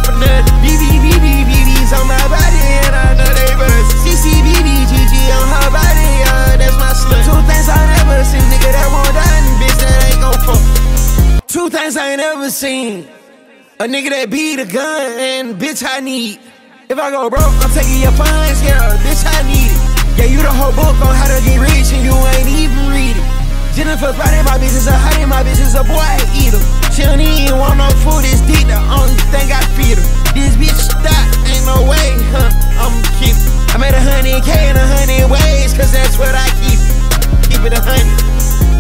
for nothing. BBBBBBs on my body, and I know they buzz. CCBBGG on her body, that's my slut. Two things I never seen, nigga that won't die, and bitch that ain't gon' fuck. Two things I ain't ever seen. A nigga that beat a gun, and bitch I need. If I go broke, I'm taking your funds, yeah, bitch I need it. Yeah, you the whole book on how to get rich, and you ain't even read it. Jennifer Friday, my bitch is a hottie, my bitch is a boy eater. She don't even want no food, it's deep, the only thing I feed her. This bitch stop, ain't no way, I'm keep. I made 100K in 100 ways, cause that's what I keep. Keep it 100.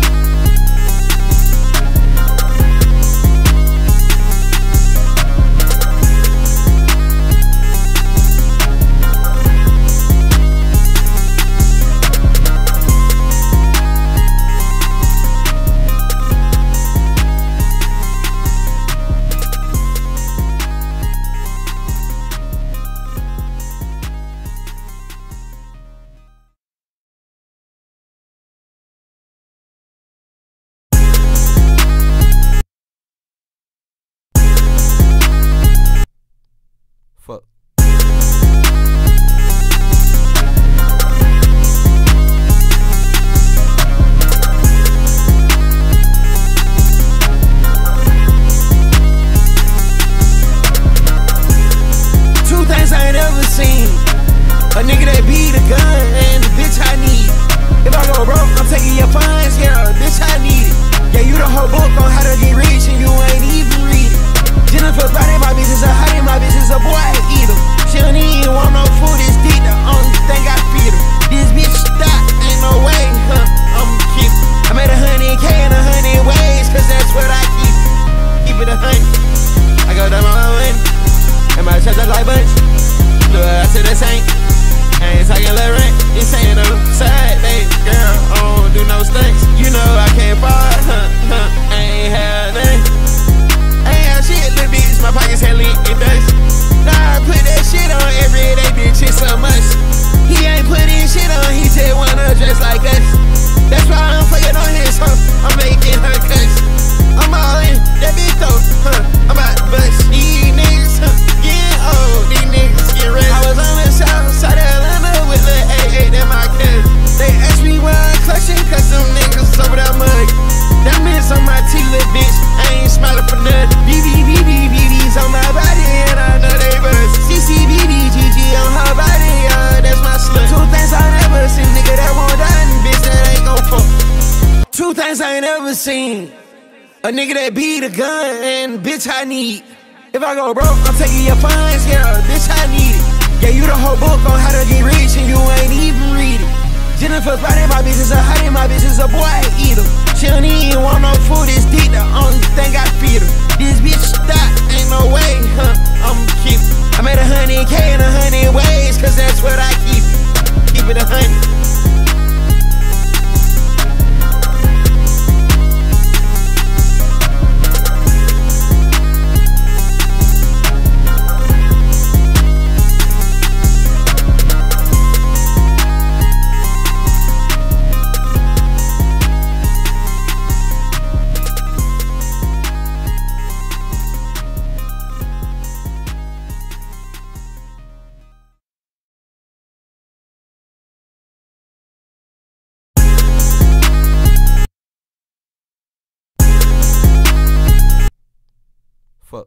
Fuck. 2 things I ain't ever seen. A nigga that beat a gun, and the bitch I need. If I go broke, I'm taking your funds, yeah, bitch I need it. Yeah, you the whole book on how to get rich, and you ain't even read it. Jennifer Friday, my bitch is a hottie, my bitch is a boy eater. She don't even want no food, it's deep, the only thing I feed her. This bitch stop, ain't no way, I'm keep. I made 100K in 100 ways, cause that's what I keep. Keep it 100. I go down my way, and my chest like bunch. Look, I said this ain't talking lil' rent. You saying no side, baby girl, I don't do no stunts. You know I can't fall, I ain't had nothing. Shit, little bitch, my pockets hella in dust. Nah, I put that shit on every day, bitch, it's so much. He ain't putting shit on, he just wanna dress like us. That's why I'm fucking on his hoe, I'm making her cuss. I'm all in, that bitch though, I'm about to bust. These niggas, getting old, these niggas get ready. I was on the south side of Atlanta with Lil A8, that my cousin. They asked me why I'm clutching, cause them niggas over that mug. That bitch on my teeth, little bitch, I ain't smiling for nothing. BBBBBBs on my body, and I know they buzz. CCBBGG on her body, that's my slut. 2 things I never seen, nigga that won't die, and bitch that ain't gon' fuck. 2 things I ain't ever seen. A nigga that beat a gun, and bitch I need. If I go broke, I'm taking your funds, yeah, bitch I need it. Yeah, you the whole book on how to get rich, and you ain't even read it. Jennifer Friday, my bitch is a hottie, my bitch is a boy eater. She don't even want no food, it's deep, the only thing I feed her. This bitch stop, ain't no way, I'm keep. I made 100K in 100 ways, cause that's what I keep. Keep it 100. Fuck.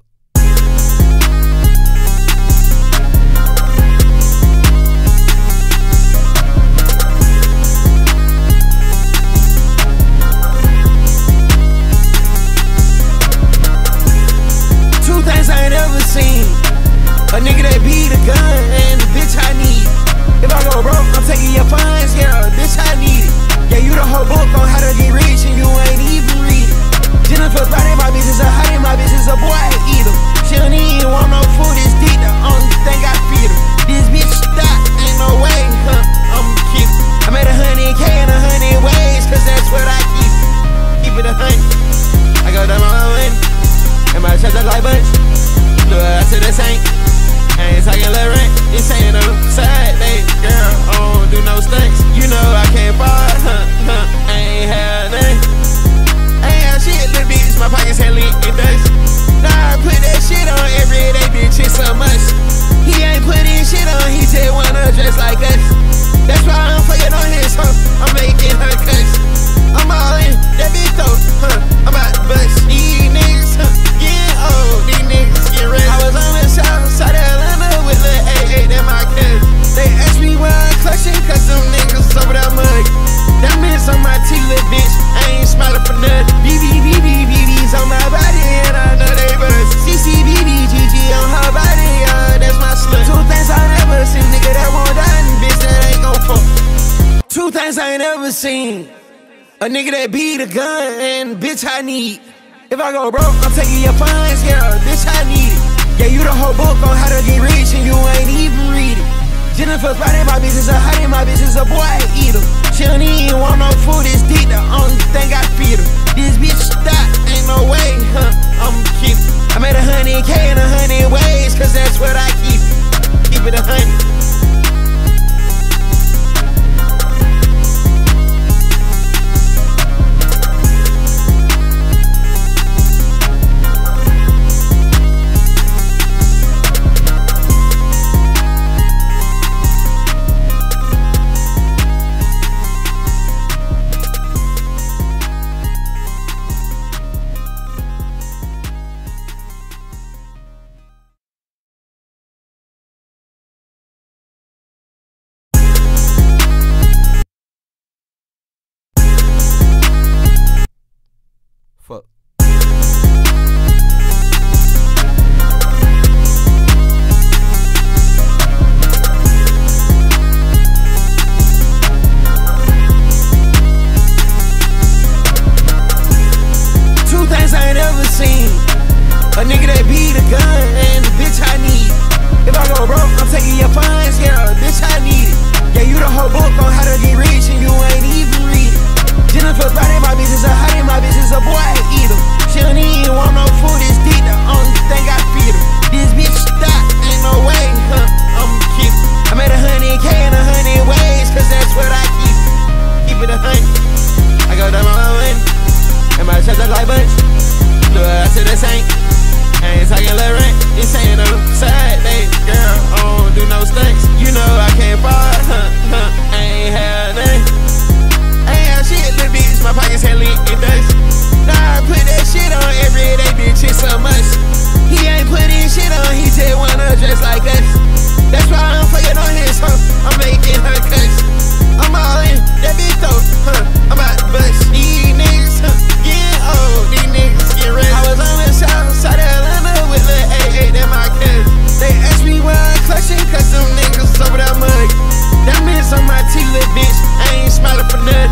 2 things I ain't ever seen. A nigga that beat a gun, and the bitch I need. If I go broke, I'm taking your funds, yeah, bitch I need it. Yeah, you the whole book on how to get rich, and you ain't even read it. Jennifer Friday, my bitch is a hottie, my bitch is a boy eater. She don't even want no food, it's deep, the only thing I feed her. This bitch stop, ain't no way, I'm keep. I made 100K in 100 ways, cause that's what I keep. Keep it 100. I go down my way, and my chest like bunch. Look, I said this ain't talking lil' rent. You saying no side, baby girl, I don't do no stunts. You know I can't fall, I ain't had nothing. Shit, little bitch, my pockets hella in dust. Nah, I put that shit on every day, bitch, it's never seen. A nigga that beat a gun and bitch I need. If I go broke, I'm taking your funds, yeah, bitch I need it. Yeah, you the whole book on how to get rich and you ain't even read it. Jennifer's body, my bitch is a honey, my bitch is a boy, I eat her. She don't even want no food, it's deep, the only thing I feed her. This bitch stop, ain't no way, I'm keep. I made 100K in 100 ways, cause that's what I keep. Keep it 100. Fuck. 2 things I ain't ever seen. A nigga that beat a gun and the bitch I need. If I go broke, I'm taking your funds, yeah, bitch I need it. Yeah, you the whole book on how to get rich and you ain't even read it. Jennifer's body, my bitch is a honey, my bitch is a boy, I eat her. She don't even want no food, it's deep, the only thing I feed her. This bitch stop, ain't no way, I'm keep. I made 100K in 100 ways, cause that's what I keep. Keep it 100. I go down my money, and my chest look like bunch. Look, I said this ain't talking little rent. This ain't no side day, girl, I don't do no stunts. You know I can't fall, I ain't had nothing. Shit, little bitch, my pockets hella in dust. Nah, I put that shit on every day, bitch, it's so much. He ain't putting shit on, he just wanna dress like us. That's why I'm fucking on his hoe, I'm making her cuts. I'm all in, that bitch though, I'm about to bust. These niggas, getting old, these niggas get ready. I was on the south side of Atlanta with Lil A8, that my cousin. They asked me why I'm clutching, cause them niggas over that mug. That means on my teeth, little bitch, I ain't smiling for nothing.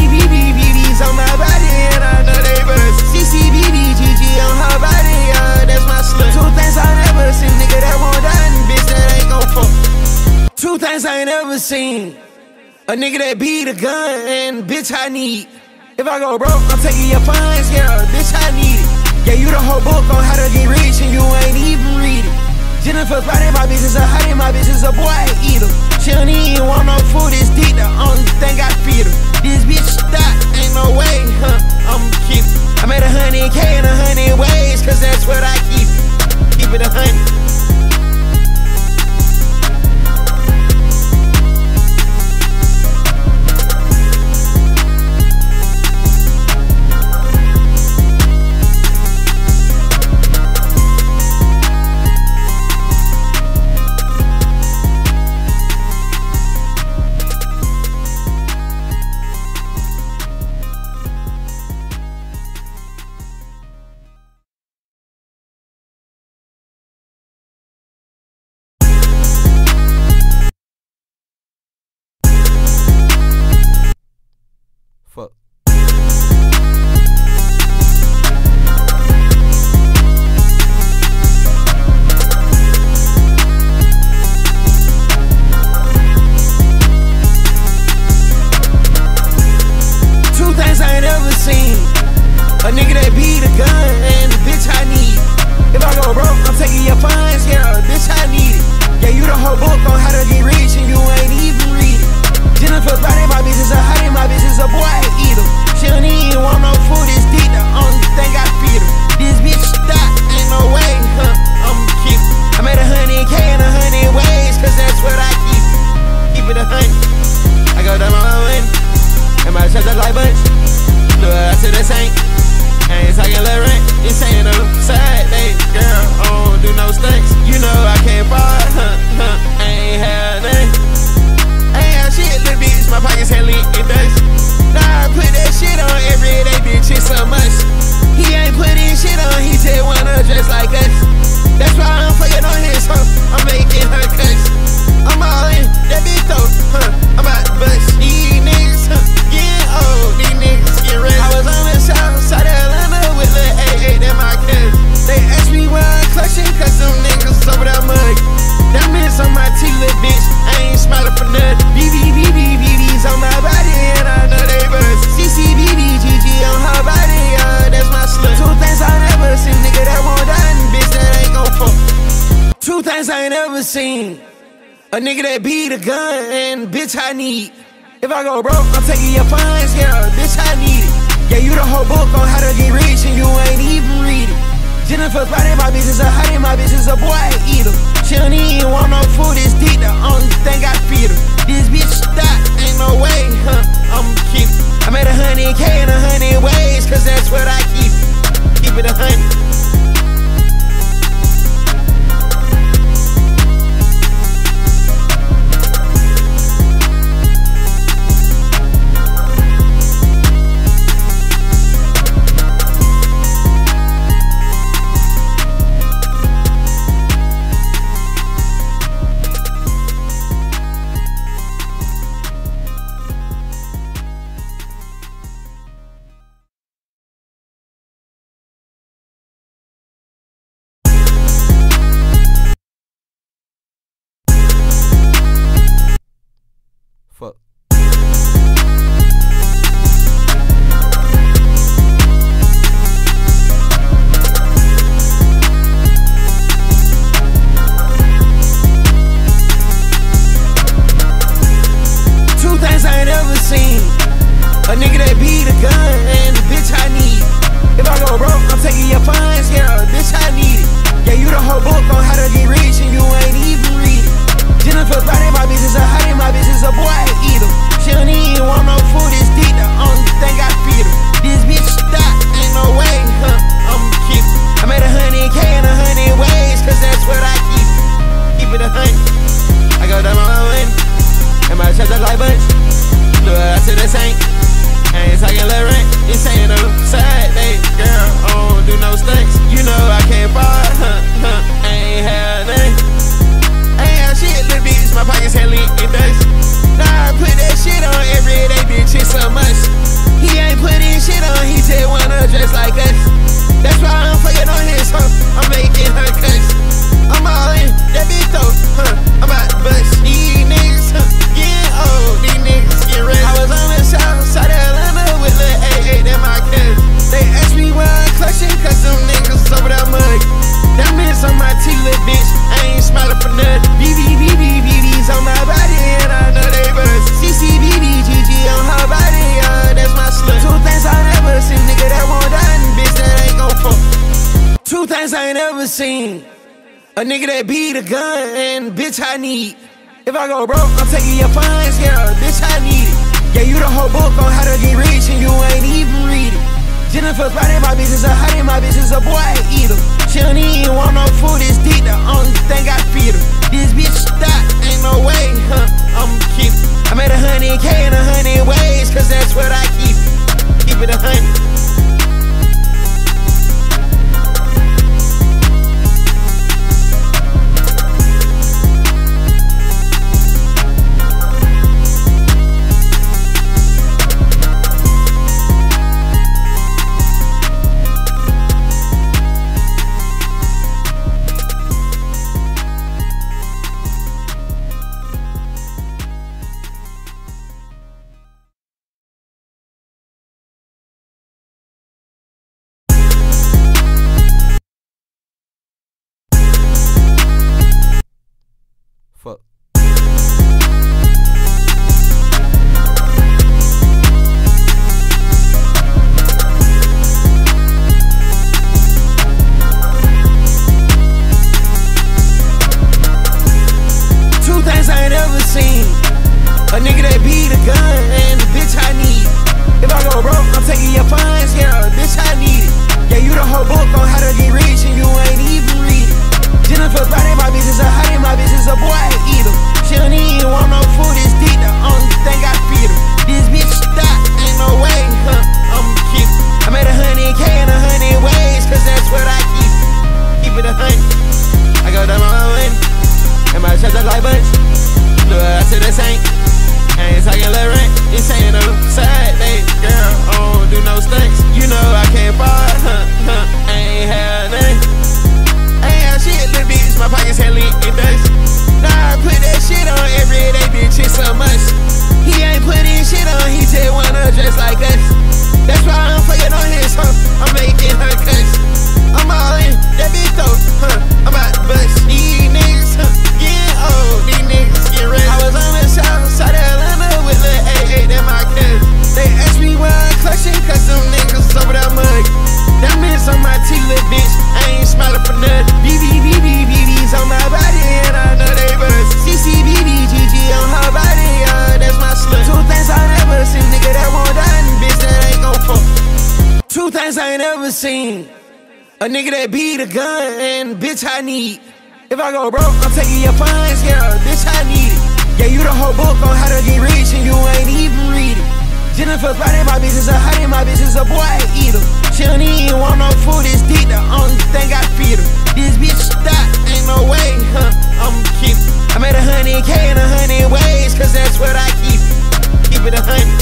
BB's on my body and I know they buzz. CCBBGG on her body, that's my slut. 2 things I never seen, nigga that won't die and bitch that ain't gon' fuck. 2 things I ain't ever seen. A nigga that beat a gun and bitch I need. If I go broke, I'm taking your funds, yeah, bitch I need it. Yeah, you the whole book on how to get rich and you ain't even read it. Jennifer's body, my bitch is a honey, my bitch is a boy, I eat her. She don't even want no food, it's deep, the only thing I feed her. This bitch stop, ain't no way, I'm keep. I made 100K in 100 ways, cause that's what I keep. Keep it 100. question, cause them niggas over that mug. Diamonds on my teeth, little bitch, I ain't smiling for nothing. BBBBBB's on my body, and I know they buzz. CCBBGG on her body, that's my slut. Two things I never seen, nigga, that won't die, and bitch, that ain't gon' fuck. Two things I ain't ever seen. A nigga that beat a gun, and bitch, I need. If I go broke, I'm taking your funds, yeah, bitch, I need it. Yeah, you the whole book on how to get rich, and you ain't even read it. Jennifer's body, my bitch is a honey, my bitch is a boy, I eat her. She don't even want no food, this dick, the only thing I feed her. This bitch stop, ain't no way, I'ma keep it. I made 100K in 100 ways, cause that's what I keep. Keep it 100. Fuck. 2 things I ain't ever seen. A nigga that beat a gun, and the bitch I need. If I go broke, I'm taking your funds, yeah, bitch I need it. Yeah, you the whole book on how to get rich, and you ain't even read it. Jennifer's body, my bitch is a honey, my bitch is a boy, I eat her. She don't even want no food, this dick, the only thing I feed her. This bitch stop, ain't no way, I'ma keep it. I made 100K in 100 ways, cause that's what I keep. Keep it 100. I go down my way, and my chest look like bunch. Look, I said this ain't talking little rent. This ain't no side day, girl, I don't do no stunts. You know I can't fall, I ain't had nothing. Shit, little bitch, my pockets hella in dust. Nah, I put that shit on every day, bitch, it's so much. He ain't putting shit on, he just wanna dress like us. That's why I'm fucking on his hoe, I'm making her cuss. I'm all in, that bitch though, I'm about to bust. These niggas, getting old, these niggas get ready. I was on the south side of Atlanta with Lil' AA, that my cousin. They asked me why I'm clutching, cause them niggas over that mug. Diamonds on my teeth, little bitch, I ain't smiling for nothing. BBBBBB's on my body, and I know they buzz. CCBBGG on her body, that's my slut. 2 things I never seen, nigga, that won't die, and bitch, that ain't gon' fuck. 2 things I ain't ever seen. A nigga that beat a gun, and bitch, I need. If I go broke, I'm taking your funds, yeah, bitch, I need it. Yeah, you the whole book on how to get rich, and you ain't even read it. Jennifer's body, my bitch is a honey, my bitch is a boy, I eat her. She don't even want no food, this dick, the only thing I feed her. This bitch stop, ain't no way, I'ma keep it. I made 100K in 100 ways, cause that's what I keep. Keep it 100. Fuck. 2 things I ain't ever seen. A nigga that beat a gun, and the bitch I need. If I go broke, I'm taking your funds, yeah, bitch I need it. Yeah, you the whole book on how to get rich, and you ain't even read it. Jennifer's body, my bitch is a honey, my bitch is a boy, I eat her. She don't even want no food, this dick, the only thing I feed her. This bitch stop, ain't no way, I'ma keep it. I made 100K in 100 ways, cause that's what I keep. Keep it 100. I go down my way, and my chest look like bunch. Look, I said this ain't talking little rent. This ain't no side day, girl, I don't do no stunts. You know I can't fall, I ain't had nothing. never seen. A nigga that beat a gun and bitch I need. If I go broke, I'm taking your funds, yeah, bitch I need it. Yeah, you the whole book on how to get rich and you ain't even read it. Jennifer's riding my bitches, a hottie, my bitches, a boy I eat em. She don't even want no food, it's deep, the only thing I feed her. This bitch stop, ain't no way, I'm keep it. I made 100K in 100 ways, cause that's what I keep. Keep it 100.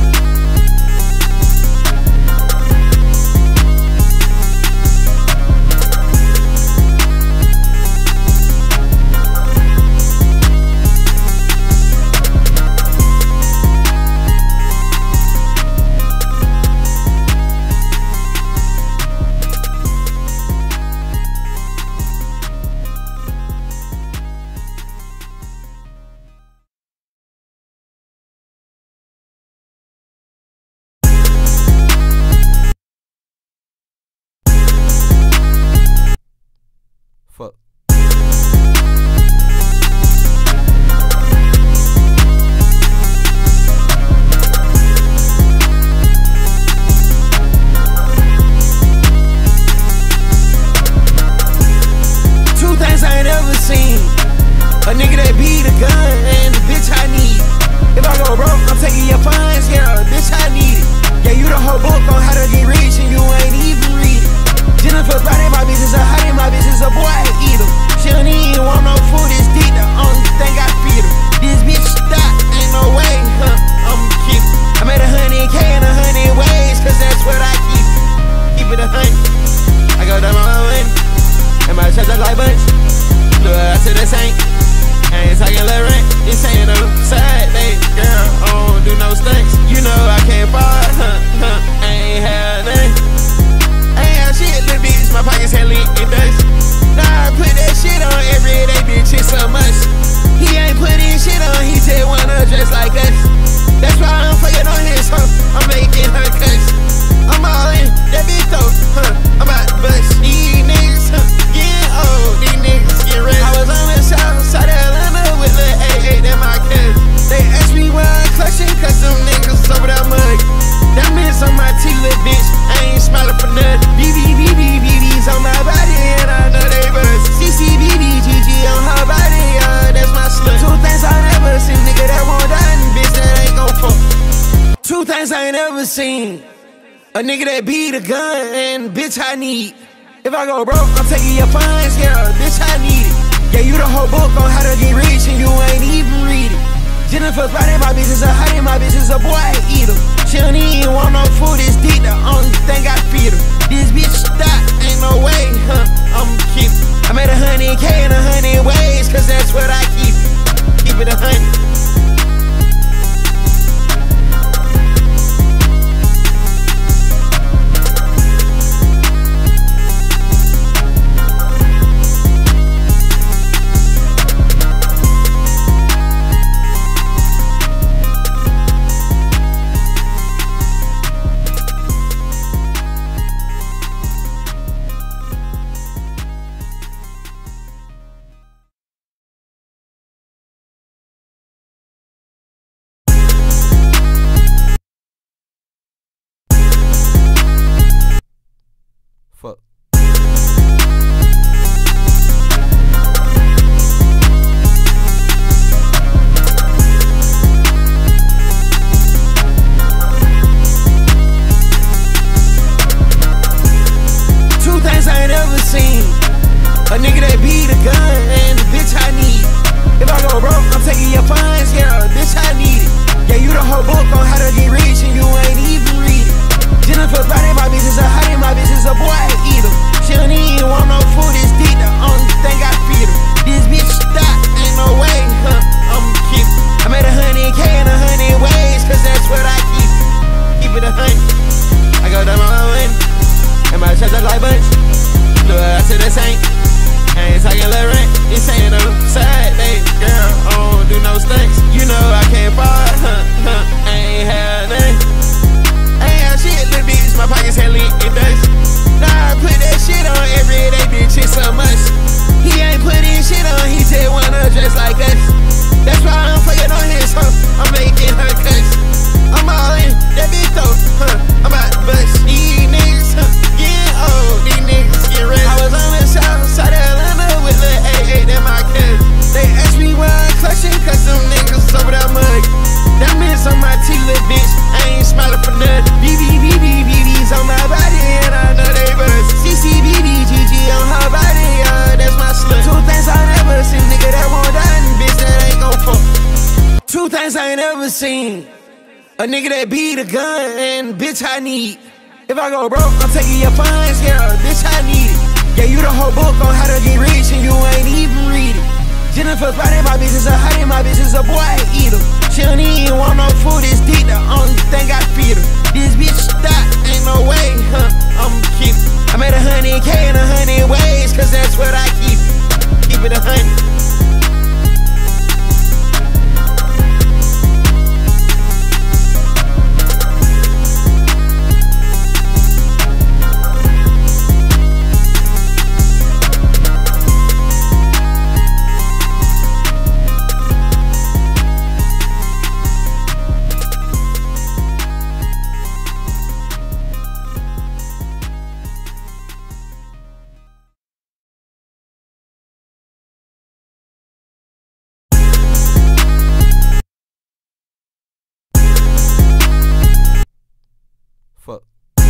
Fuck. 2 things I ain't ever seen. A nigga that beat a gun and the bitch I need. If I go broke, I'm taking your funds, yeah, bitch I need it. Yeah, you the whole book on how to get rich and you ain't even read it. Jennifer's riding my bitches, a hottie, my bitches, a boy I eat em. She don't even want no food, it's deep, the only thing I feed her. This bitch stop, ain't no way, I'm keep it. I made 100K in 100 ways, cause that's what I keep. Keep it 100. I go down my way, and my chest just like bunch. Look out to the sink, I ain't talking little rent. This ain't no side, baby girl, I don't do no stunts. You know I can't fall, I ain't had nothing. Shit, little bitch, my pockets hella in dust. Nah, I put that shit on every day, bitch, it's so much. He ain't putting shit on, he just wanna dress like us. That's why I'm fucking on his hoe, I'm making her cuss. I'm all in, that bitch though, I'm about to bust. These niggas, getting old, these niggas get ready. I was on the south side of Atlanta with Lil AA, that my cousin. They asked me why I'm clutching, cause them niggas over that mug. That means on my teeth, little bitch, I ain't smiling for nothing. BB's on my body and I know they buzz. GG on her body, that's my slut. 2 things I never seen, nigga that won't die and bitch that ain't gon' fuck. 2 things I ain't ever seen. A nigga that beat a gun and bitch I need. If I go broke, I'm taking your funds, yeah, bitch I need it. Yeah, you the whole book on how to get rich and you ain't even read it. Jennifer's riding my bitches, a hottie, my bitches, a boy I eat em. She don't even want no food, it's deep, the only thing I feed her. This bitch stop, ain't no way, I'm keep it. I made 100K in 100 ways, cause that's what I keep. Keep it 100. Fuck. 2 things I ain't ever seen. A nigga that beat a gun and the bitch I need. If I go broke, I'm taking your funds, yeah, bitch I need it. Yeah, you the whole book on how to get rich and you ain't even read it. Jennifer's riding my bitches, a hottie, my bitches, a boy I eat em. She don't even want no food, it's deep, the only thing I feed her. This bitch stop, ain't no way, I'm keep it. I made 100K in 100 ways, cause that's what I keep. Keep it 100. I go down my way, and my chest just like bunch. Look out to the sink, I ain't talking little rent. This ain't no side, baby girl, I don't do no stunts. You know I can't fall, I ain't had nothing. Shit, little bitch, my pockets hella in dust. Nah, I put that shit on every day, bitch, it's so much. He ain't putting shit on, he just wanna dress like us. That's why I'm fucking on his hoe, I'm making her cuss. I'm all in, that bitch though, I'm about to bust. These niggas, get things I ain't ever seen. A nigga that beat a gun and bitch I need. If I go broke, I'm taking your funds, yeah, bitch I need it. Yeah, you the whole book on how to get rich and you ain't even read it. Jennifer's body, my bitch is a hottie, my bitch is a boy eater. She don't even want no food, it's deep, the only thing I feed her. This bitch stop, ain't no way, I'm keep it. I made 100K in 100 ways, cause that's what I keep. Keep it 100. Fuck.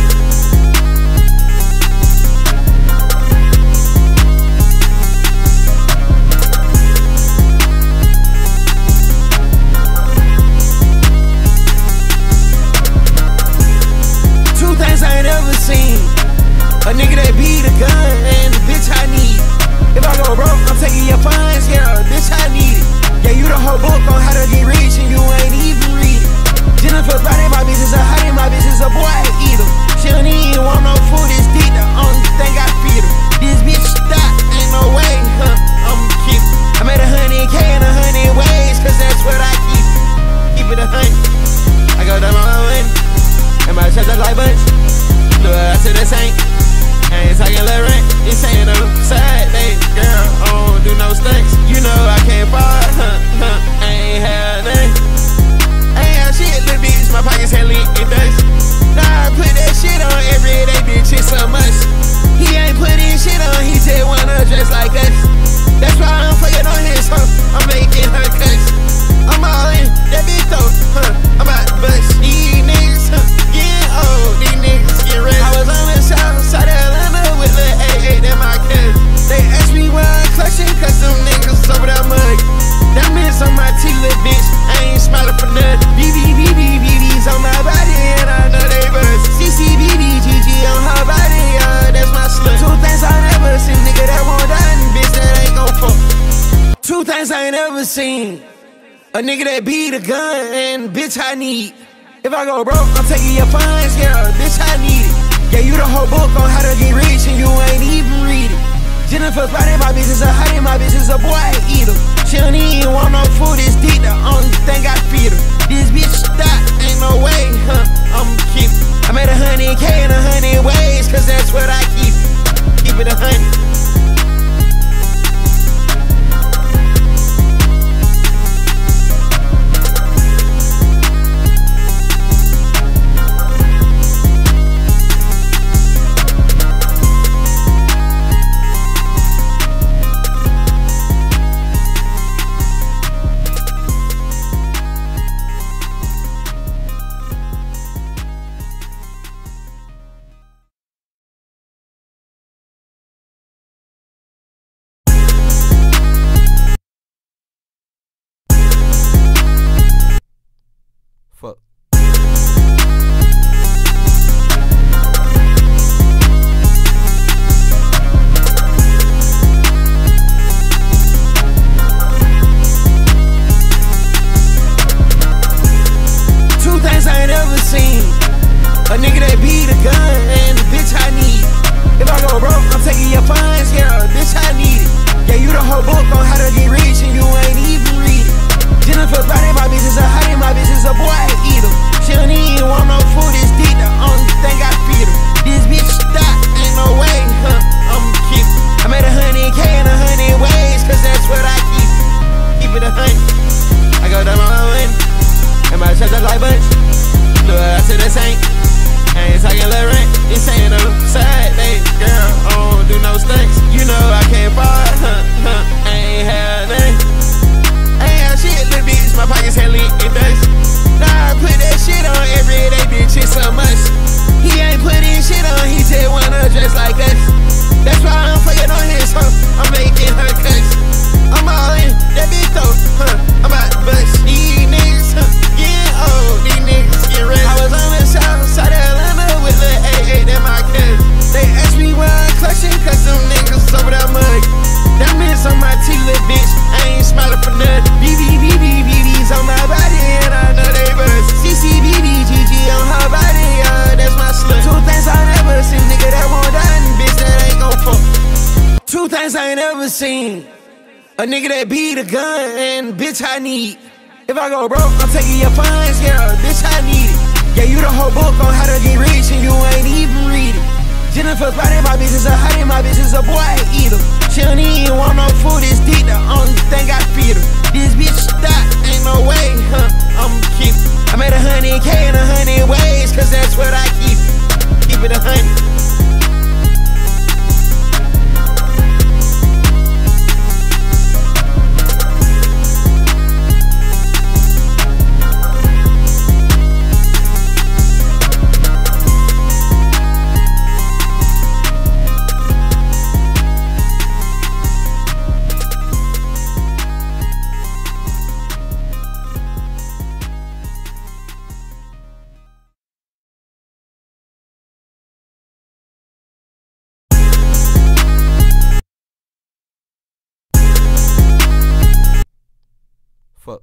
2 things I ain't ever seen. A nigga that beat a gun and the bitch I need. If I go broke, I'm taking your funds, yeah, bitch I need it. Yeah, you the whole book on how to get rich and you ain't even read it. Jennifer's body, my bitch is a hottie, my bitch is a boy eater. She don't even want no food, it's deep, the only thing I feed her. This bitch stop, ain't no way, I'm keep it. I made 100K in 100 ways, cause that's what I keep. Keep it 100. I go down my way, and my chest just like bunch. Look, I said this ain't talking left rent. It's saying on the side, they girl, I don't do no stunts. You know I can't fall, I ain't had nothing. Shit, little bitch, my pockets hella in dust. Nah, I put that shit on every day, bitch, it's so much. He ain't putting shit on, he just wanna dress like us. That's why I'm fucking on his hoe, I'm making her cuss. I'm all in, that bitch though, I'm about to bust. These niggas, getting old, these niggas get ready. I was on the south side of Atlanta with Lil A8, that my cousin. They asked me why I'm clutching, cause them niggas over that mug. That mints on my teeth, little bitch, I ain't smiling for nothing. BB's on my body and I know they buzz. CCBBGG on her body, that's my slut. 2 things I never seen, nigga that won't die, and bitch that ain't gon' fuck. 2 things I ain't ever seen. A nigga that beat a gun and bitch I need. If I go broke, I'm taking your funds, yeah, bitch I need it. Yeah, you the whole book on how to get rich and you ain't even read it. Jennifer's body, my bitch is a hottie, my bitch is a boy eater. She don't even want no food, it's deep, the only thing I feed her. This bitch stop, ain't no way, I'm keep it. I made 100K in 100 ways, cause that's what I keep. Keep it 100. Fuck. 2 things I ain't ever seen. A nigga that beat a gun and the bitch I need. If I go broke, I'm taking your funds, yeah, bitch I need it. Yeah, you the whole book on how to get rich and you ain't even read it. Jennifer's body, my bitch is a hottie, my bitch is a boy eater. She don't even want no food, it's deep, the only thing I feed her. This bitch stop, ain't no way, I'm keep it. I made 100K in 100 ways, cause that's what I keep. Keep it 100. I go down my way, and my chest just like bunch. Look, I said this ain't talking left rent. It's saying on the side, they girl, I don't do no stunts. You know I can't fall, I ain't had nothing. Shit, little bitch, my pockets hella in dust. Nah, I put that shit on every day, bitch, it's so much. He ain't putting shit on, he just wanna dress like us. That's why I'm fucking on his hoe, I'm making her cuss. I'm all in, that bitch though, I'm about to bust. These niggas, things I ain't ever seen. A nigga that beat a gun and bitch I need. If I go broke, I'm taking your funds, yeah, bitch I need it. Yeah, you the whole book on how to get rich and you ain't even read it. Jennifer's body, my bitch is a hottie, my bitch is a boy eater. She don't even want no food, it's deep, the only thing I feed her. This bitch stop, ain't no way, I'm keep it. I made 100K in 100 ways, cause that's what I keep. Keep it 100. Fuck.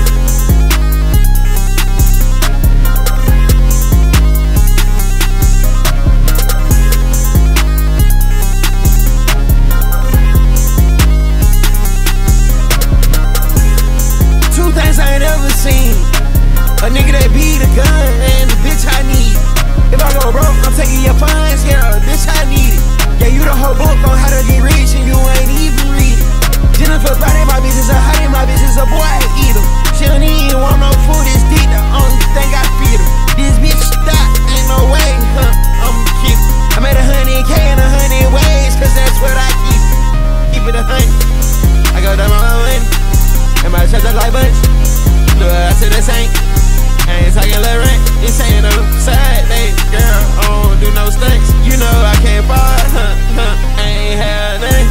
2 things I ain't ever seen. A nigga that beat a gun and the bitch I need. If I go broke, I'm taking your funds, yeah, bitch I need it. Yeah, you the whole book on how to get rich and you ain't even read it. Jennifer's body, my bitch is a hottie, my bitch is a boy eater. She don't even want no food, it's deep, the only thing I feed her. This bitch stop, ain't no way, I'm keep it. I made 100K in 100 ways, cause that's what I keep. Keep it 100. I go down my money, and my chest like bunch. Look, I said this ain't talking lil' rent. This ain't no side day, girl, I don't do no stunts. You know I can't buy, I ain't had nothing.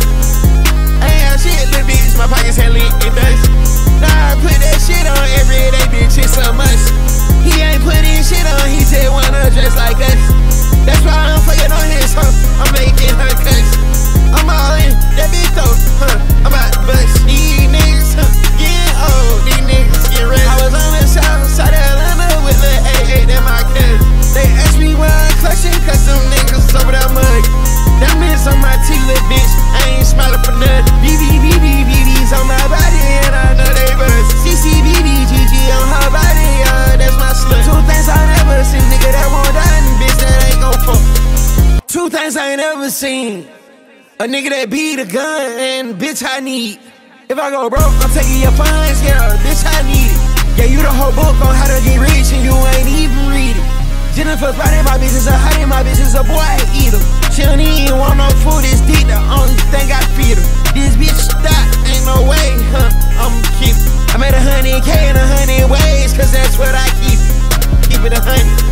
Shit, little bitch, my pockets hella in dust. Nah, I put that shit on every day, bitch, it's so much. He ain't putting shit on, he said wanna dress like us. That's why I'm fucking on his hoe, I'm making her cuts. I'm all in, that bitch though, I'm about to bust. These niggas, getting old, these niggas get ready. I was on the south side of Atlanta with Lil A8, that my cousin. They asked me why I'm clutching, cause them niggas over that mug. That bitch on my teeth, little bitch, I ain't smiling for nothing. BB's on my body, and I know they buzz. CCBBGG on her body, that's my slut. 2 things I never seen, nigga that won't die, and bitch that ain't gon' fuck. 2 things I ain't ever seen. A nigga that beat a gun and bitch I need. If I go broke, I'm taking your funds, yeah, bitch I need it. Yeah, you the whole book on how to get rich and you ain't even read it. Jennifer's body, my bitch is a hottie, my bitch is a boy eater. She don't even want no food, it's deep, the only thing I feed her. This bitch stop, ain't no way, I'm keep it. I made 100K in 100 ways, cause that's what I keep. Keep it 100.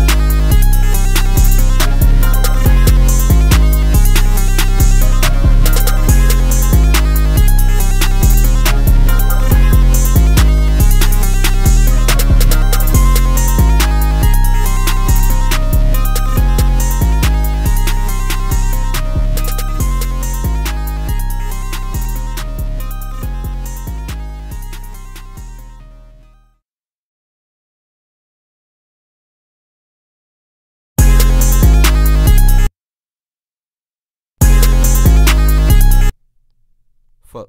Fuck.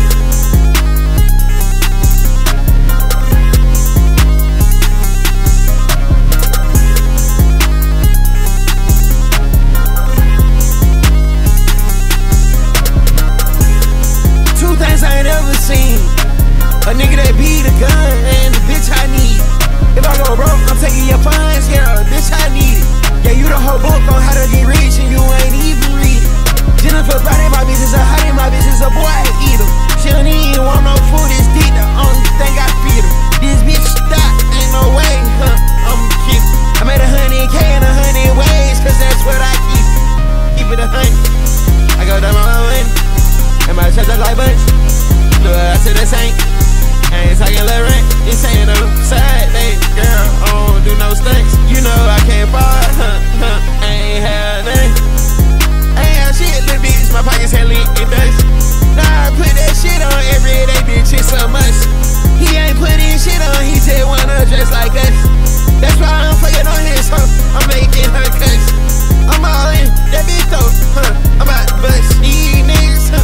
2 things I ain't ever seen. A nigga that beat a gun and the bitch I need. If I go broke, I'm taking your funds, yeah, bitch I need it. Yeah, you the whole book on how to get rich and you ain't even read it. Jennifer's body, my bitch is a hottie, my bitch is a boy eater. She don't even want no food, it's deep, the only thing I feed her. This bitch stop, ain't no way, I'm keep it. I made 100K in 100 ways, cause that's what I keep. Keep it 100. I go down my money, and my chest like bunch. Look, I said this ain't talking lil' rent. This ain't no side day, girl, I don't do no stunts. You know I can't buy, I ain't had nothing. Shit, little bitch, my pockets hella in dust. Nah, I put that shit on every day, bitch, it's so much. He ain't putting shit on, he said wanna dress like us. That's why I'm fucking on his hoe, I'm making her cuts. I'm all in, that bitch though, I'm about to bust. These niggas,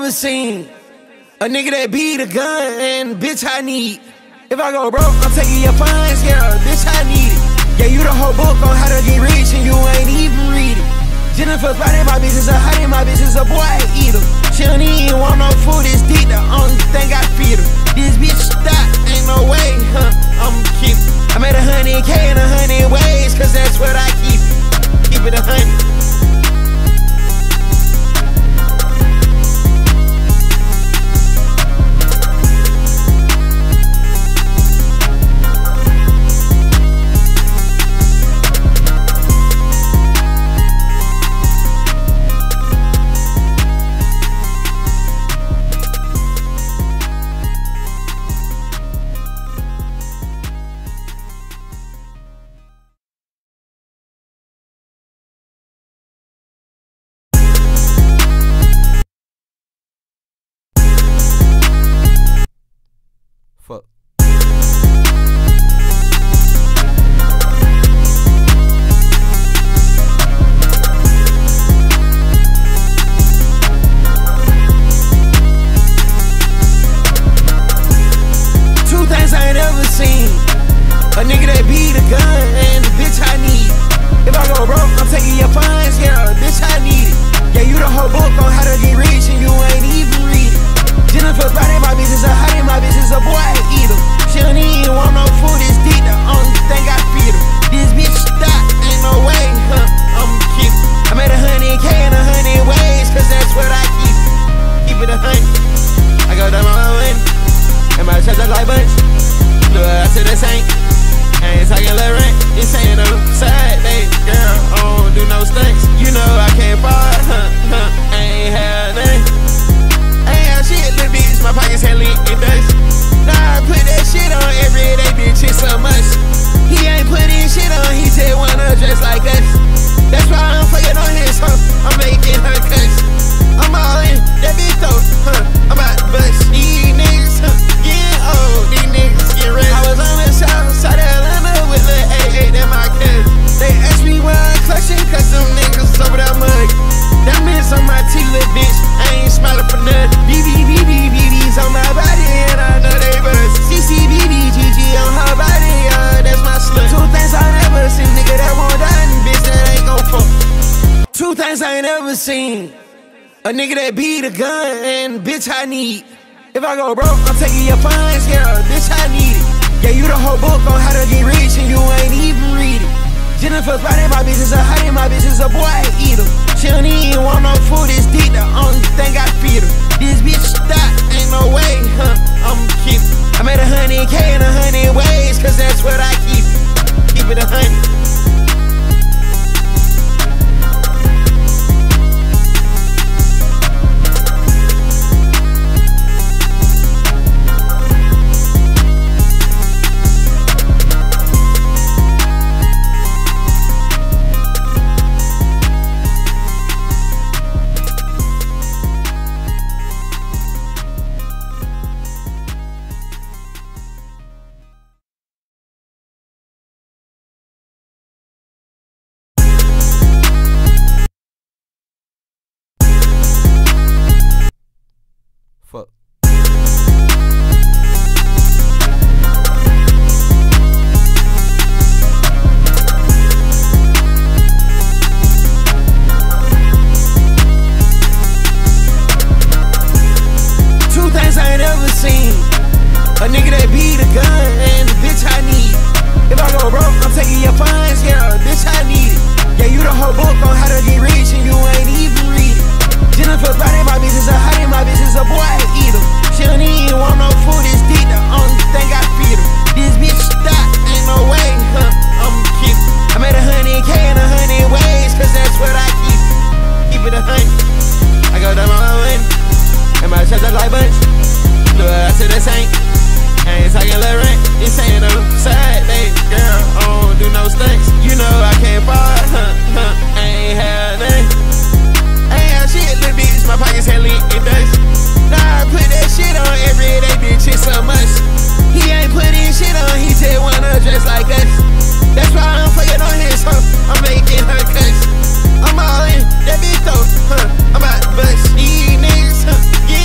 never seen. A nigga that beat a gun and bitch I need. If I go broke, I'm taking your funds, yeah, bitch I need it. Yeah, you the whole book on how to get rich and you ain't even read it. Jennifer's body, my bitch is a hottie, my bitch is a boy, I eat her. She don't even want no food, it's deep, the only thing I feed her. This bitch stop, ain't no way, I'm keep. I made 100K in 100 ways, cause that's what I keep. Keep it 100. Fuck. 2 things I ain't ever seen. A nigga that beat a gun and the bitch I need. If I go broke, I'm taking your funds, yeah, bitch I need it. Yeah, you the whole book on how to get rich and you ain't even read it. Jennifer's body, my bitch is a hottie, my bitch is a boy, I eat her. She don't even want no food, it's deep, the only thing I feed her. This bitch stop, ain't no way, I'm keep. I made 100K in 100 ways, cause that's what I keep. Keep it 100. I go down my way, and my chest like bunch. Look, I said this ain't talking little rent. This ain't no side, baby girl, I don't do no stunts. You know I can't fall, I ain't had nothing. Shit, little bitch, my pockets hella in dust. Nah, I put that shit on every day, bitch, it's so much. He ain't putting shit on, he just wanna dress like us. That's why I'm fucking on his hoe, I'm making her cuss. I'm all in, that bitch though, I'm about to bust. These niggas, getting old, these niggas get ready. I was on the south side of Atlanta with Lil A8, that my cousin. They asked me why I'm clutching, cause them niggas over that mug. That bitch on my teeth, little bitch, I ain't smiling for nothing. BB's on my body, and I know they buzz. GG on her body, that's my slut. 2 things I never seen, nigga that won't die, and bitch that ain't gon' fuck. 2 things I ain't ever seen. A nigga that beat a gun and bitch I need. If I go broke, I'm taking your funds, yeah, bitch I need it. Yeah, you the whole book on how to get rich and you ain't even read it. Jennifer's body, my bitch is a hottie, my bitch is a boy, I eat her. She don't even want no food, it's deep, the only thing I feed her. This bitch stop, ain't no way, I'm keep. I made 100K in 100 ways, cause that's what I keep. Keep it 100. Fuck. 2 things I ain't ever seen. A nigga that beat a gun and the bitch I need. If I go broke, I'm taking your funds, yeah, bitch I need it. Yeah, you the whole book on how to get rich and you ain't even read it. Jennifer's body, my bitch is a hottie, my bitch is a boy, I eat her. She don't even want no food, it's deep, the only thing I feed her. This bitch stop, ain't no way, I'm keep. I made 100K in 100 ways, cause that's what I keep. Keep it 100. I go down my way, and my chest like bunch. Look, I said this ain't talking little rent. This ain't no side, baby girl, I don't do no stunts. You know I can't fall, I ain't had nothing. Shit, little bitch, my pockets hella in dust. Nah, I put that shit on every day, bitch, it's so much. He ain't putting shit on, he just wanna dress like us. That's why I'm fucking on his hoe, I'm making her cuss. I'm all in, that bitch though, I'm about to bust. These niggas,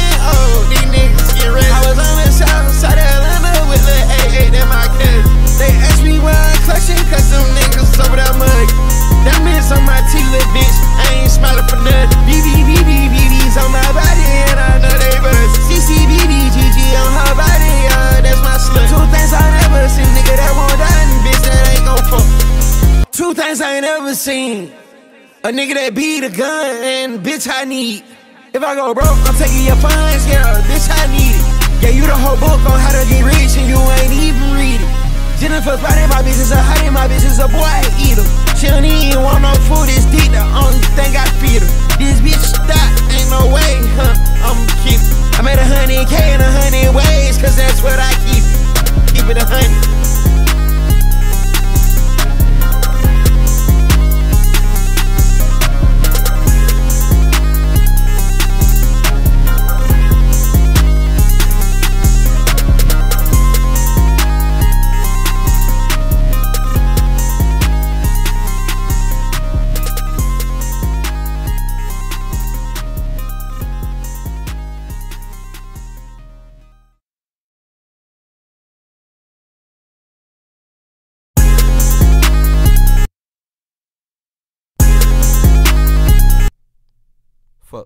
Two things I ain't ever seen. A nigga that beat a gun and bitch I need. If I go broke, I'm taking your funds, yeah, bitch I need it. Yeah, you the whole book on how to get rich and you ain't even read it. Jennifer's body, my bitch is a hottie, my bitch is a boy, I eat her. She don't even want no food, it's deep, the only thing I feed her. This bitch stop, ain't no way, I'ma keep it. I made 100K in 100 ways, cause that's what I keep. Keep it 100. Fuck.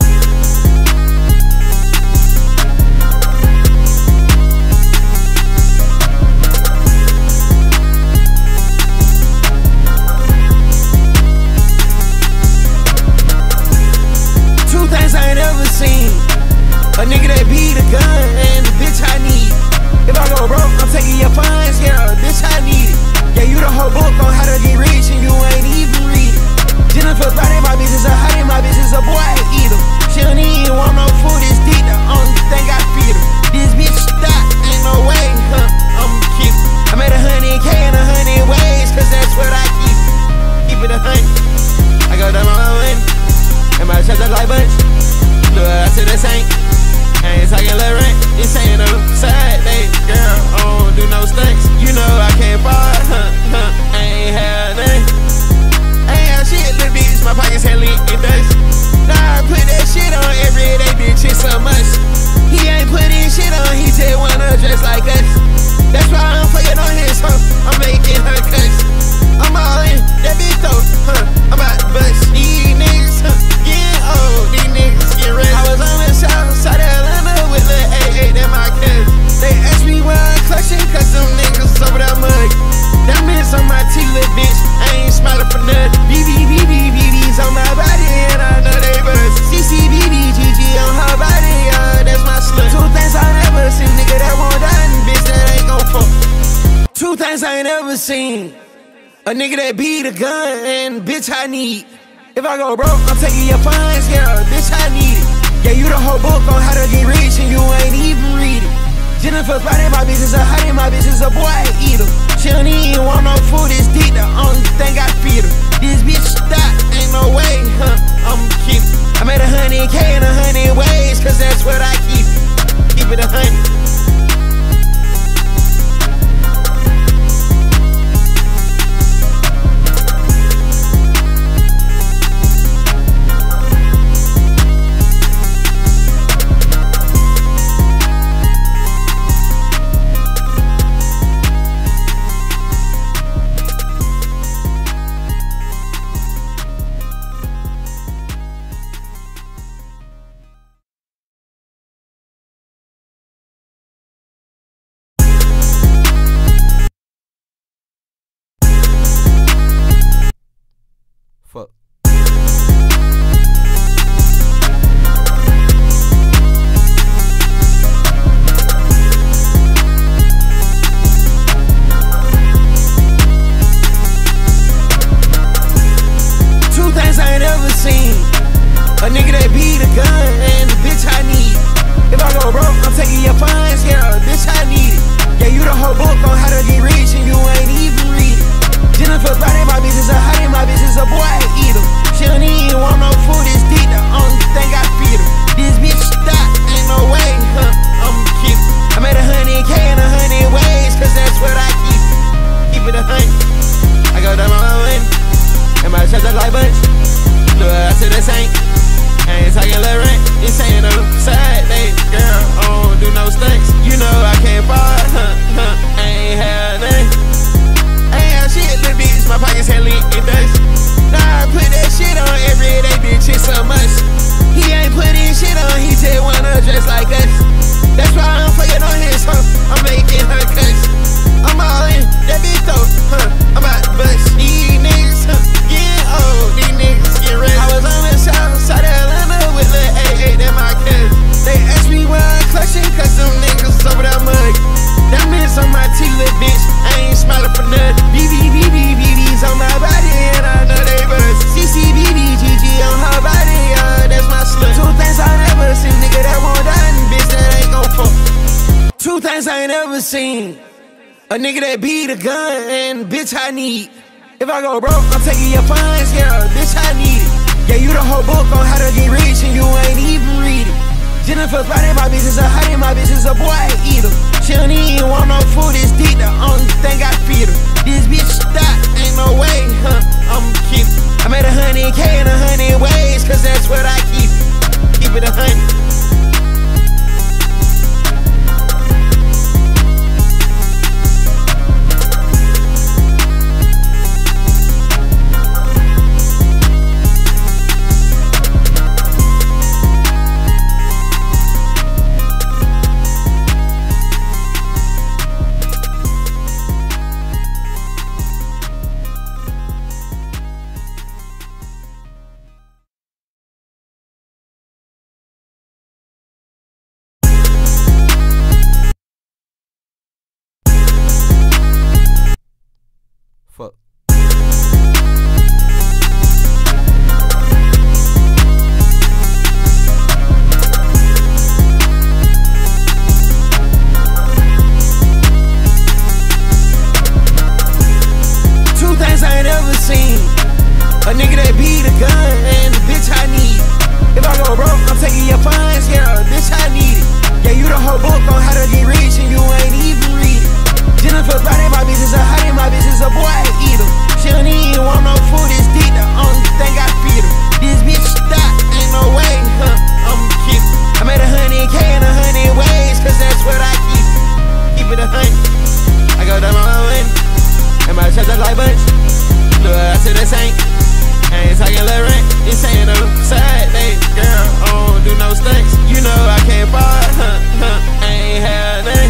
2 things I ain't ever seen. A nigga that beat a gun and the bitch I need. If I go broke, I'm taking your funds, yeah, bitch I need it. Yeah, you the whole book on how to get rich and you ain't even read it. Jennifer's body, my bitch is a hottie, my bitch is a boy, I eat her. She don't even want no food, it's deep, the only thing I feed her. This bitch stop, ain't no way, I'ma keep it. I made 100K in 100 ways, cause that's what I keep. Keep it 100. I go down my money, and my chest up like bunch. Look, I said this ain't talking little rent. This ain't no side, baby girl, I don't do no stunts. You know I can't fall, I ain't had nothing. Shit, little bitch, my pockets hella in dust. Nah, I put that shit on every day, bitch, it's so much. He ain't putting shit on, he just wanna dress like us. That's why I'm fucking on his hoe, I'm making her cuts. I'm all in, that bitch though, I'm about to bust. These niggas, getting old, these niggas get ready. I was on the south side of Atlanta with Lil AA, that my cousin. They asked me why I'm clutching, cause them niggas over that mug. That bitch on my teeth, little bitch, I ain't smiling for nothing. BB's on my body and I know they buzz. CCBBGG on her body, that's my slut. 2 things I never seen, nigga that won't die, and bitch that ain't gon' fuck. 2 things I ain't ever seen. A nigga that beat a gun and bitch I need. If I go broke, I'm taking your funds, yeah, bitch I need it. Yeah, you the whole book on how to get rich and you ain't even read it. Jennifer's body, my bitch is a hottie, my bitch is a boy, I eat her. She don't even want no food, it's deep, the only thing I feed her. This bitch stop, ain't no way, I'ma keep it. I made 100K in 100 ways, cause that's what I keep. Keep it 100. Fuck. 2 things I ain't ever seen. A nigga that beat a gun and the bitch I need. If I go broke, I'm taking your funds, yeah, bitch I need it. Yeah, you the whole book on how to get rich and you ain't even read it. Jennifer's body, my bitch is a hottie, my bitch is a boy, I eat her. She don't even want no food, it's deep, the only thing I feed her. This bitch stop, ain't no way, I'ma keep it. I made 100K in 100 ways, cause that's what I keep. Keep it 100. I go down my money, and my chest up like bunch. Look, I said this ain't talking little rent. This ain't no side, baby girl, I don't do no stunts. You know I can't fall, I ain't had nothing. Shit, little bitch, my pockets hella in dust. Nah, I put that shit on every day, bitch, it's so much. He ain't putting shit on, he just wanna dress like us. That's why I'm fucking on his hoe, I'm making her cuts. I'm all in, that bitch though, I'm about to bust. These niggas seen a nigga that beat a gun and bitch I need. If I go broke, I'm taking your funds, yeah, bitch I need it. Yeah, you the whole book on how to get rich and you ain't even read it. Jennifer's body, my bitch is a honey, my bitch is a boy, I eat her. She don't even want no food, it's deep, the only thing I feed her. This bitch stop, ain't no way, I'ma keep it. I made 100K in 100 ways, cause that's what I keep. Keep it 100. Fuck. 2 things I ain't ever seen. A nigga that beat a gun and the bitch I need. If I go broke, I'm taking your funds, yeah, bitch I need it. Yeah, you the whole book on how to get rich and you ain't even read it. Jennifer's body, my bitch is a honey, my bitch is a boy, I eat her. She don't even want no food, it's deep, the only thing I feed her. This bitch stop, ain't no way, I'ma keep it. I made 100K in 100 ways, cause that's what I keep. Keep it 100. I go down my way, and my chest look like bunch. Look, I said this ain't talking little rent. This ain't no side day, girl, I don't do no stunts. You know I can't fall, I ain't had nothing.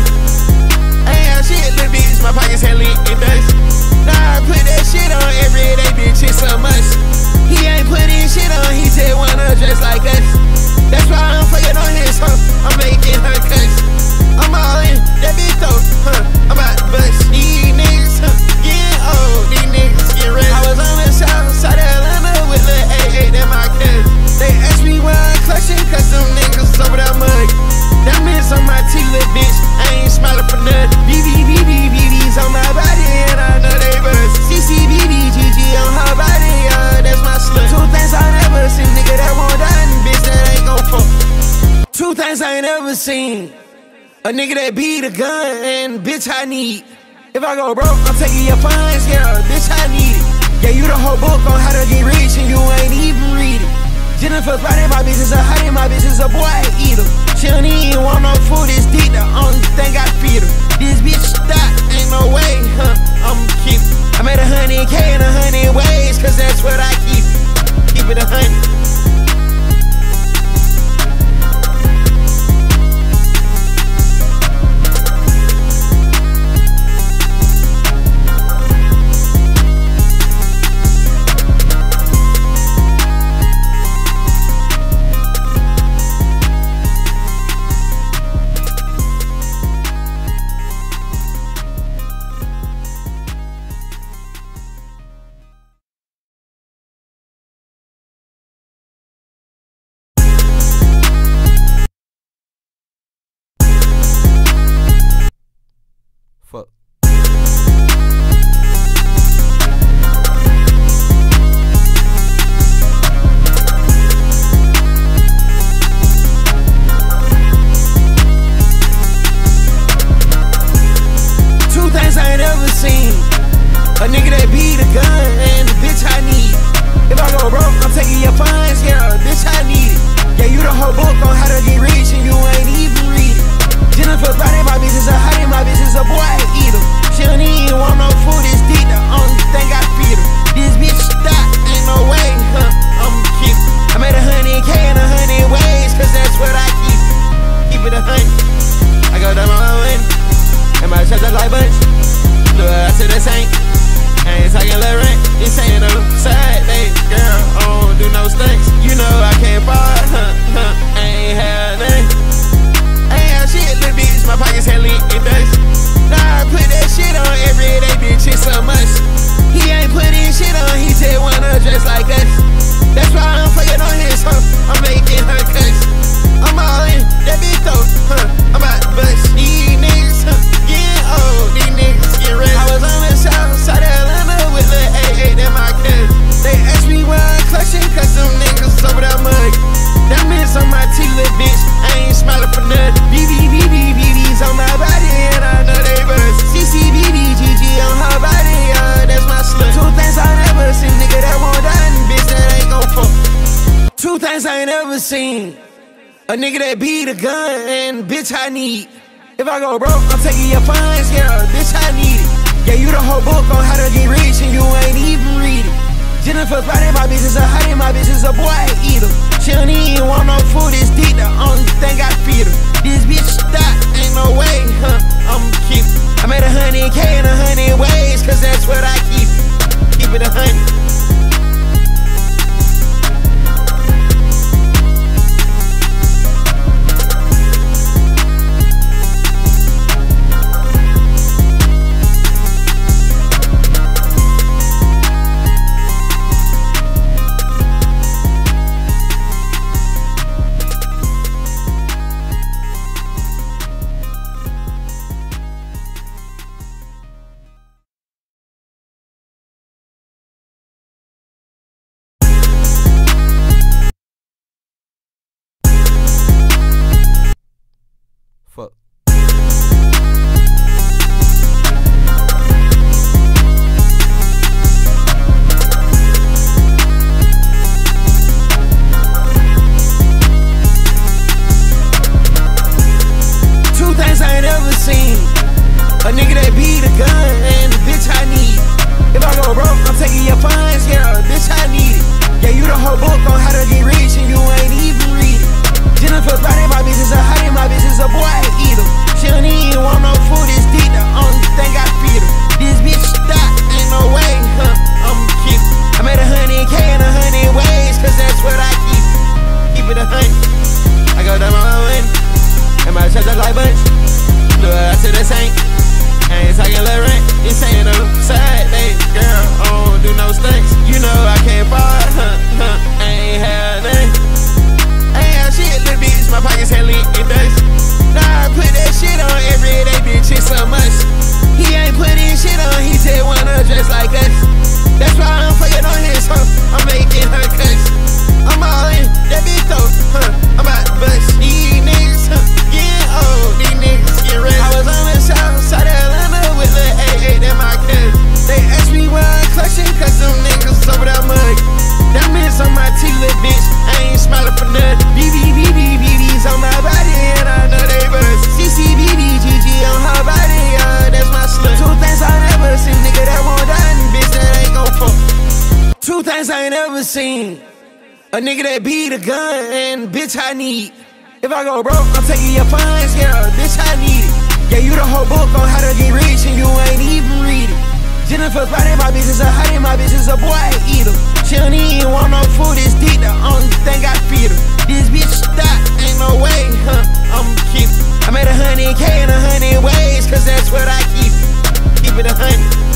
Shit, little bitch, my pockets had lit and dust. Nah, I put that shit on every day, bitch, it's so much. He ain't putting shit on, he just wanna dress like us. That's why I'm fucking on his hoe, I'm making her cuss. I'm all in, that bitch though, I'm about to bust. These niggas, getting old, these niggas get ready. I was on the south side of Atlanta with Lil' AA, that my cousin. They asked me why I'm clutching, cause them niggas over that mug. That bitch on my teeth, little bitch, I ain't smiling for nothing. BB's on my body and I know they buzz. CCBBGG on her body, that's my slut. 2 things I never seen, nigga that won't die and bitch that ain't gon' fuck. 2 things I ain't ever seen. A nigga that beat a gun and bitch I need. If I go broke, I'm taking your funds, yeah, bitch I need it. Yeah, you the whole book on how to get rich and you ain't even read it. Jennifer's body, my bitch is a honey, my bitch is a boy, I eat her. She don't even want no food, it's deep, the only thing I feed her. This bitch stop, ain't no way, I'ma keep it. I made 100K in 100 ways, cause that's what I keep. Keep it 100. Fuck. 2 things I ain't ever seen. A nigga that beat a gun and the bitch I need. If I go broke, I'm taking your funds, yeah, bitch I need it. Yeah, you the whole book on how to get rich and you ain't even read it. Jennifer's body, my bitch is a honey, my bitch is a boy, I eat her. She don't even want no food, it's deep, the only thing I feed her. This bitch stop, ain't no way, I'ma keep it. I made 100K in 100 ways, cause that's what I keep. Keep it 100. I go down my way, and my chest look like bunch. Look, I said this ain't talking little rent. This ain't no side day, girl, I don't do no stunts. You know I can't fall, I ain't had nothing. Shit, little bitch, my pockets had lit and dust. Nah, I put that shit on every day, bitch, it's so much. He ain't putting shit on, he just wanna dress like us. That's why I'm fucking on his hoe, I'm making her cuss. I'm all in, that bitch though, I'm about to bust. These niggas, getting things I ain't ever seen. A nigga that beat a gun and bitch I need. If I go broke, I'm taking your funds, yeah, bitch I need it. Yeah, you the whole book on how to get rich and you ain't even read it. Jennifer Friday, my bitch is a hottie, my bitch is a boy eater. She don't even want no food, it's deep, the only thing I feed her. This bitch stop, ain't no way, I'm keep it. I made 100K in 100 ways, cause that's what I keep. Keep it 100. Fuck. 2 things I ain't ever seen. A nigga that beat a gun and the bitch I need. If I go broke, I'm taking your funds, yeah, bitch I need it. Yeah, you the whole book on how to get rich and you ain't even read it. Jennifer Friday, my bitch is a hottie, my bitch is a boy eater. She don't even want no food, it's deep, the only thing I feed her. This bitch stop, ain't no way, I'm keep it. I made 100K in 100 ways, cause that's what I keep. Keep it 100. I go down my way, and my chest just like bunch. Look, I said this ain't talking little rent. This ain't no side, baby girl, I don't do no stunts. You know I can't fall, I ain't had nothing. Shit, little bitch, my pockets had lit and dust. Nah, I put that shit on every day, bitch, it's so much. He ain't putting shit on, he just wanna dress like us. That's why I'm fucking on his hoe, I'm making her cuss. I'm all in, that bitch though, I'm about to bust. These niggas, getting old, these niggas get ready. I was on the south side of Atlanta with Lil AA, that my cousin. They asked me why I'm clutching, cause them niggas over that mug. That means on my teeth, little bitch, I ain't smiling for nothing. BB's on my body and I know they buzz. GG on her body, that's my slut. 2 things I never seen, nigga that won't die and bitch that ain't gon' fuck. 2 things I ain't ever seen. A nigga that beat a gun and bitch I need. If I go broke, I'm taking your funds, yeah, bitch I need it. Yeah, you the whole book on how to get rich and you ain't even read it. Jennifer Friday, my bitch is a hottie, my bitch is a boy eater. She don't even want no food, it's deep, the only thing I feed her. This bitch stop, ain't no way, I'm keep it. I made 100K in 100 ways, cause that's what I keep. Keep it 100.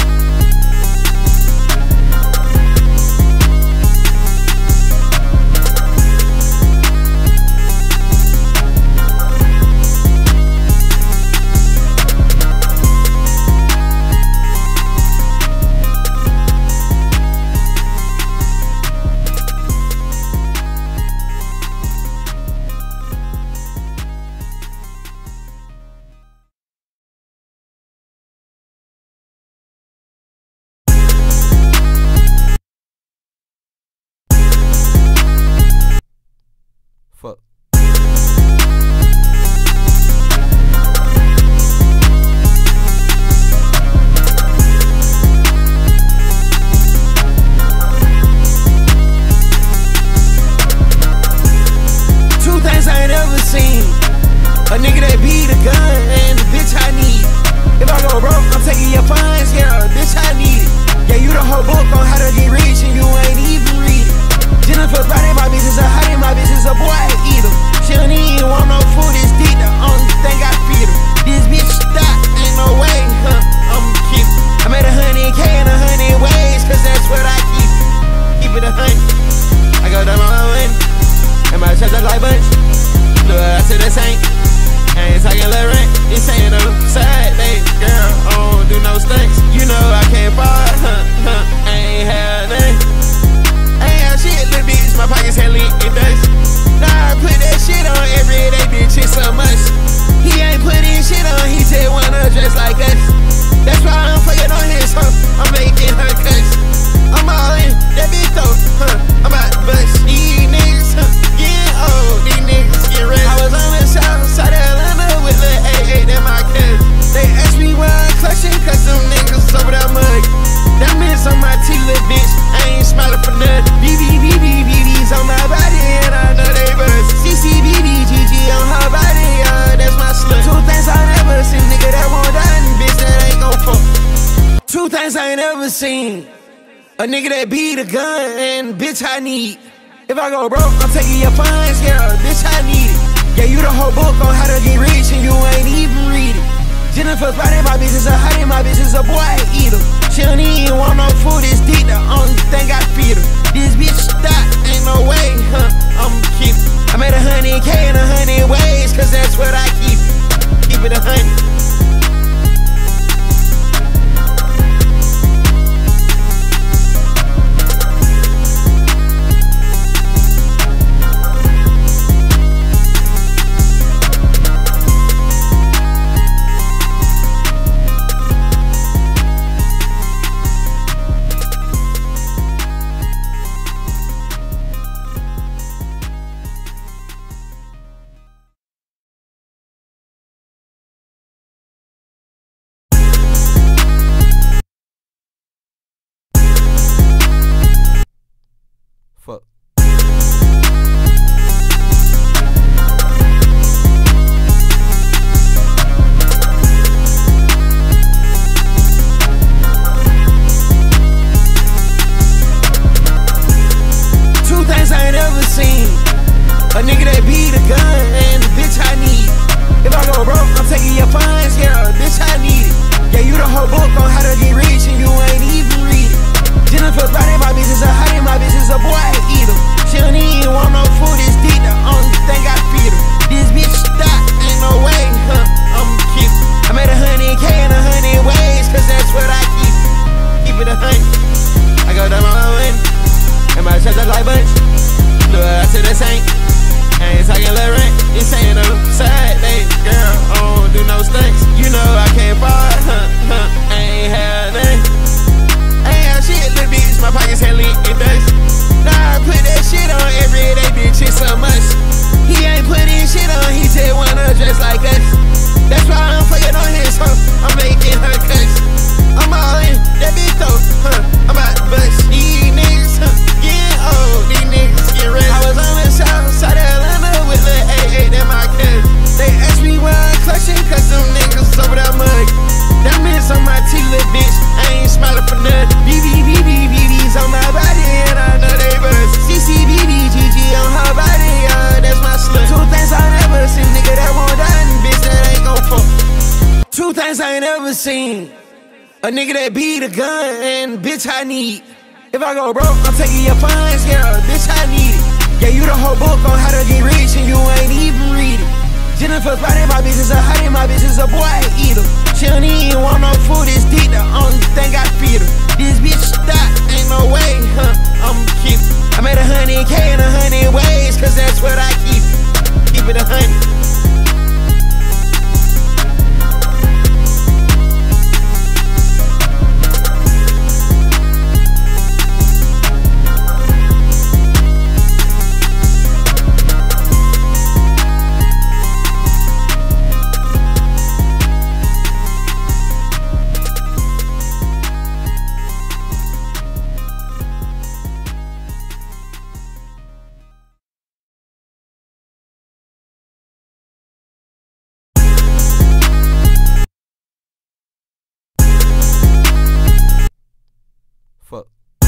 Fuck. 2 things I ain't ever seen. A nigga that beat a gun and the bitch I need. If I go broke, I'm taking your funds, yeah, bitch I need it. Yeah, you the whole book on how to get rich and you ain't even read it. Jennifer Friday, my bitch is a hottie, my bitch is a boy eater. She don't even want no food, it's deep, the only thing I feed her. This bitch stop, ain't no way, I'm keep it. I made 100K in 100 ways, cause that's what I keep. Keep it 100. I go down my way, and my chest just like bunch. Look, I said this ain't talking little rent. This ain't no side, baby girl, I don't do no stunts. You know I can't fall, I ain't had nothing. Shit, little bitch, my pockets had lit and dust. Nah, I put that shit on every day, bitch, it's so much. He ain't putting shit on, he just wanna dress like us. That's why I'm fucking on his hoe, I'm making her cuss. I'm all in, that bitch though, I'm about to bust. These niggas, Two things I ain't ever seen. A nigga that beat a gun and bitch I need. If I go broke, I'm taking your funds, yeah, bitch I need it. Yeah, you the whole book on how to get rich and you ain't even read it. Jennifer's body, my bitch is a hottie, my bitch is a boy eater. She don't even want no food, it's deep, the only thing I feed her. This bitch stop, ain't no way, I'm keep it. I made 100K in 100 ways, cause that's what I keep. Keep it 100. Fuck. 2 things I ain't ever seen. A nigga that beat a gun and the bitch I need. If I go broke, I'm taking your funds, yeah, bitch I need it. Yeah, you the whole book on how to get rich and you ain't even read it. Jennifer's body, my bitch is a hottie, my bitch is a boy eater. She don't even want no food, it's deep, the only thing I feed her. This bitch stop, ain't no way, I'm keep it. I made 100K in 100 ways, cause that's what I keep. Keep it 100. I go down my money, and my chest just like bunch. Look, I to the sink, I ain't talking little rent. This ain't no side day, girl, I don't do no stunts. You know I can't fall, I ain't had nothing. Shit, little bitch, my pockets hella in dust. Nah, I put that shit on every day, bitch, it's so much. He ain't putting shit on, he just wanna dress like us. That's why I'm fucking on his hoe, I'm making her cuss. I'm all in, that bitch though, I'm about to bust. These niggas, getting old, these niggas get ready. I was on the south side of Atlanta with Lil AA, that my cousin. They asked me why I'm clutching, cause them niggas over that mug. That mints on my teeth, little bitch, I ain't smiling for nothing. BB's on my body, and I know they buzz. GG on her body, that's my slut. 2 things I never seen, nigga that won't die, and bitch that ain't gon' fuck. 2 things I ain't ever seen. A nigga that beat a gun and bitch I need. If I go broke, I'm taking your funds, yeah, bitch I need it. Yeah, you the whole book on how to get rich and you ain't even read it. Jennifer's body, my bitch is a hottie, my bitch is a boy eater. She don't even want no food, it's deep, the only thing I feed her. This bitch stop, ain't no way, I'm keep it. I made 100K in 100 ways, cause that's what I keep. Keep it 100. Fuck.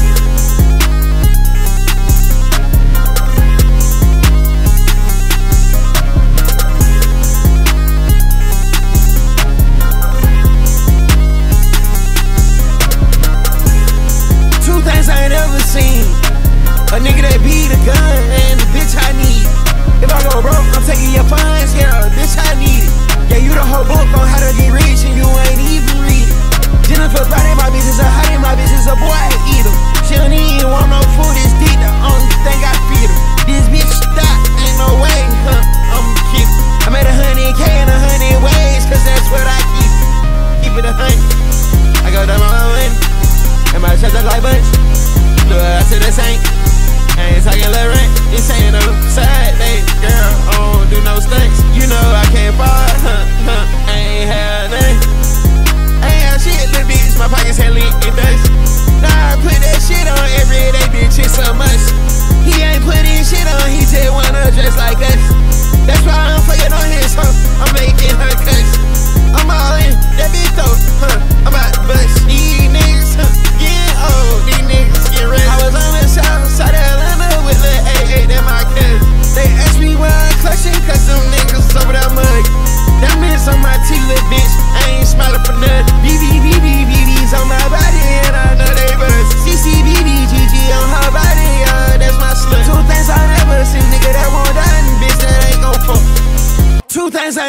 2 things I ain't ever seen. A nigga that beat a gun and the bitch I need. If I go broke, I'm taking your funds, yeah, bitch I need it. Yeah, you the whole book on how to get rich and you ain't even read it. Jennifer's body, my bitch is a hottie, my bitch is a boy eater. She don't even want no food, it's deep, the only thing I feed her. This bitch stop, ain't no way, I'm keep it. I made 100K in 100 ways, cause that's what I keep. Keep it 100. I go down my money, and my chest just like bunch. Look, I to the sink, I ain't talking little rent. This ain't no side day, girl, I don't do no stunts. You know I can't fall, I ain't had nothing. Shit, little bitch, my pockets hella in dust. Nah, I put that shit on every day, bitch, it's so much. He ain't putting shit on, he just wanna dress like us. That's why I'm fucking on his hoe, I'm making her cuss. I'm all in, that bitch though, I'm about to bust. These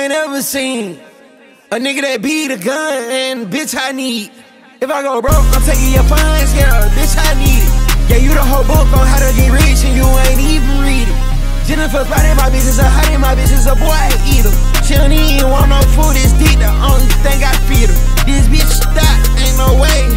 I ain't ever seen. A nigga that beat a gun and bitch I need. If I go broke, I'm taking your funds, yeah, bitch I need it. Yeah, you the whole book on how to get rich and you ain't even read it. Jennifer spotted my bitch is a hottie, my bitch is a boy eater. She don't even want no food, this dick the only thing I feed her. This bitch stop, ain't no way,